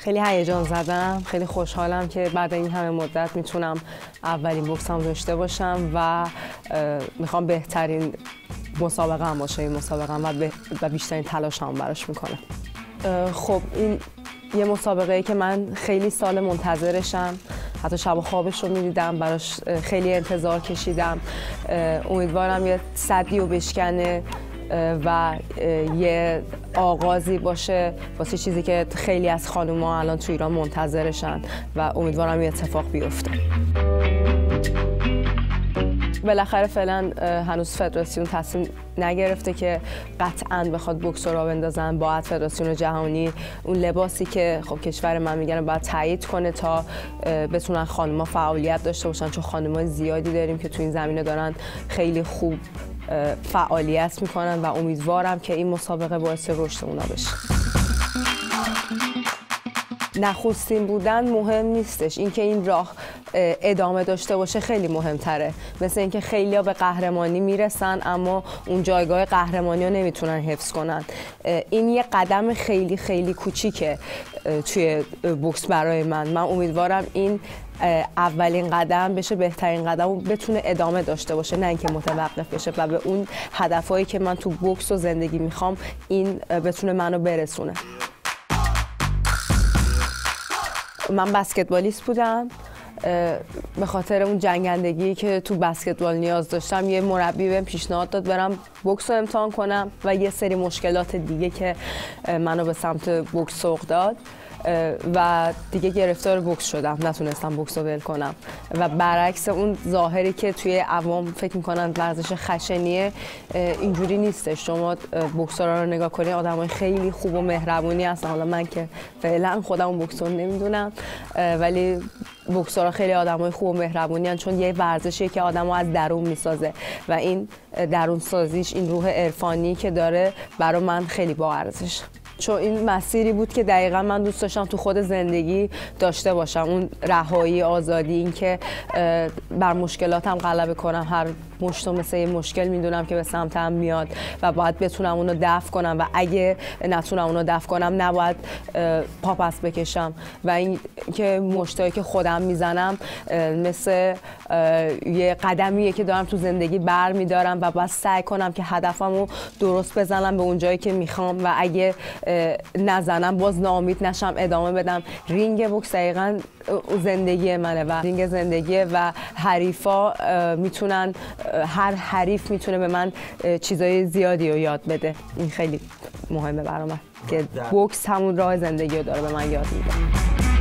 خیلی هیجان زدم، خیلی خوشحالم که بعد این همه مدت میتونم اولین بوکسم داشته باشم و میخوام بهترین مسابقه هم باشه این مسابقه و بیشترین تلاش هم براش میکنم. خب این یه مسابقه ای که من خیلی سال منتظرشم، حتی شب خوابش رو میدیدم، براش خیلی انتظار کشیدم. امیدوارم یه سدی رو بشکنه و یه آغازی باشه واسه چیزی که خیلی از خانوما الان تو ایران منتظرشن و امیدوارم یه اتفاق بیفته. بالاخره فعلا هنوز فدراسیون تصمیم نگرفته که قطعاً بخواد بوکس رو بندازن. باید فدراسیون جهانی اون لباسی که خب کشور من میگن باید تایید کنه تا بتونن خانوما فعالیت داشته باشن، چون خانمای زیادی داریم که تو این زمینه دارن خیلی خوب فعالیت میکنن و امیدوارم که این مسابقه باعث رشد اونا بشه. نخستین بودن مهم نیستش، اینکه این راه ادامه داشته باشه خیلی مهمتره. مثل اینکه خیلیا به قهرمانی میرسن اما اون جایگاه قهرمانی رو نمیتونن حفظ کنن. این یه قدم خیلی خیلی کوچیکه توی بوکس برای من امیدوارم این اولین قدم بشه، بهترین قدم رو بتونه ادامه داشته باشه، نه اینکه متوقف بشه و به اون هدفهایی که من تو بوکس و زندگی میخوام این بتونه منو برسونه. من بسکتبالیست بودم. به خاطر اون جنگندگی که تو بسکتبال نیاز داشتم یه مربی بهم پیشنهاد داد برم بوکس رو امتحان کنم و یه سری مشکلات دیگه که منو به سمت بوکس سوق داد و دیگه گرفتار بوکس شدم، نتونستم بوکس رو ول کنم و برعکس اون ظاهری که توی عوام فکر میکنن ورزش خشنیه، اینجوری نیستش. شما بوکسورا رو نگاه کنید، آدمای خیلی خوب و مهربونی هستن. حالا من که فعلا خودم بوکسور نمیدونم ولی بوکسورا خیلی آدمای خوب و مهربونی هستن، چون یه ورزشیه که آدمو از درون میسازه و این درون سازیش، این روح عرفانی که داره برای من خیلی با ارزشه. چون این مسیری بود که دقیقا من دوست داشتم تو خود زندگی داشته باشم، اون رهایی، آزادی، این که بر مشکلاتم غلبه کنم. هر مشت مثل یه مشکل میدونم که به سمتم میاد و باید بتونم اونو دفع کنم و اگه نتونم اونو دفع کنم نباید پا پس بکشم و این که مشتایی که خودم میزنم مثل یه قدمیه که دارم تو زندگی بر میدارم و باید سعی کنم که هدفمو درست بزنم به اون جایی که میخوام و اگه نزنم باز ناامید نشم، ادامه بدم. رینگ بوکس دقیقاً زندگی منه و رینگ زندگیه و حریفا میتونن، هر حریف میتونه به من چیزای زیادی رو یاد بده. این خیلی مهمه برای من که بوکس همون راه زندگی رو داره به من یاد میده.